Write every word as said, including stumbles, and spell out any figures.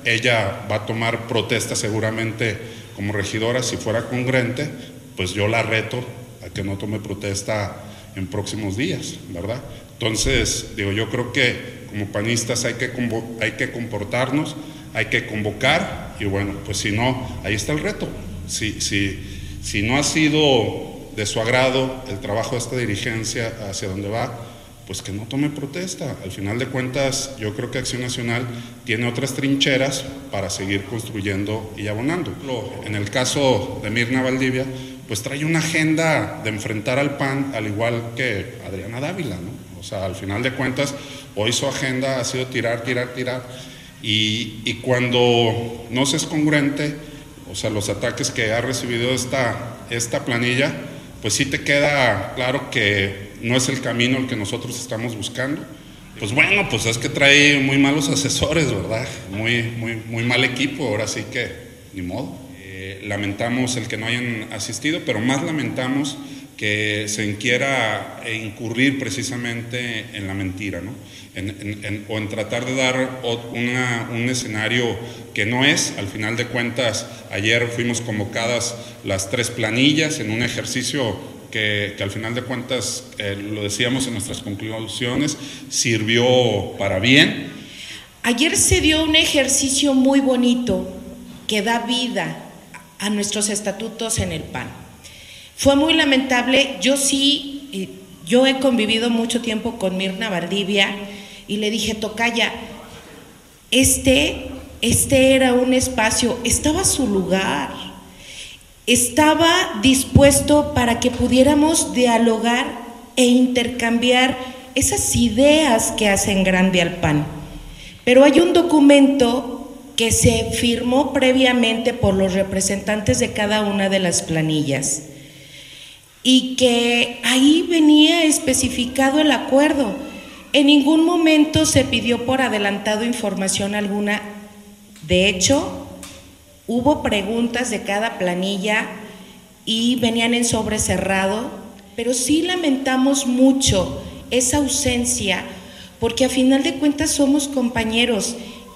ella va a tomar protesta seguramente como regidora. Si fuera congruente, pues yo la reto a que no tome protesta en próximos días, ¿verdad? Entonces, digo, yo creo que como panistas hay que, hay que comportarnos, hay que convocar, y bueno, pues si no, ahí está el reto. Si, si, si no ha sido de su agrado el trabajo de esta dirigencia hacia donde va, pues que no tome protesta. Al final de cuentas, yo creo que Acción Nacional tiene otras trincheras para seguir construyendo y abonando. En el caso de Mirna Valdivia, pues trae una agenda de enfrentar al P A N, al igual que Adriana Dávila, ¿no? O sea, al final de cuentas, hoy su agenda ha sido tirar, tirar, tirar, y, y cuando no se es congruente, o sea, los ataques que ha recibido esta, esta planilla, pues sí te queda claro que no es el camino el que nosotros estamos buscando. Pues bueno, pues es que trae muy malos asesores, ¿verdad? Muy, muy, muy mal equipo, ahora sí que ni modo. Eh, lamentamos el que no hayan asistido, pero más lamentamos que se quiera incurrir precisamente en la mentira, ¿no? En, en, en, o en tratar de dar una, un escenario que no es. Al final de cuentas, ayer fuimos convocadas las tres planillas en un ejercicio que, que al final de cuentas, eh, lo decíamos en nuestras conclusiones, sirvió para bien. Ayer se dio un ejercicio muy bonito que da vida a nuestros estatutos en el P A N. Fue muy lamentable. Yo sí, yo he convivido mucho tiempo con Mirna Valdivia y le dije, tocaya, este, este era un espacio, estaba a su lugar, estaba dispuesto para que pudiéramos dialogar e intercambiar esas ideas que hacen grande al P A N. Pero hay un documento que se firmó previamente por los representantes de cada una de las planillas, y que ahí venía especificado el acuerdo. En ningún momento se pidió por adelantado información alguna. De hecho, hubo preguntas de cada planilla y venían en sobre cerrado, pero sí lamentamos mucho esa ausencia, porque a final de cuentas somos compañeros.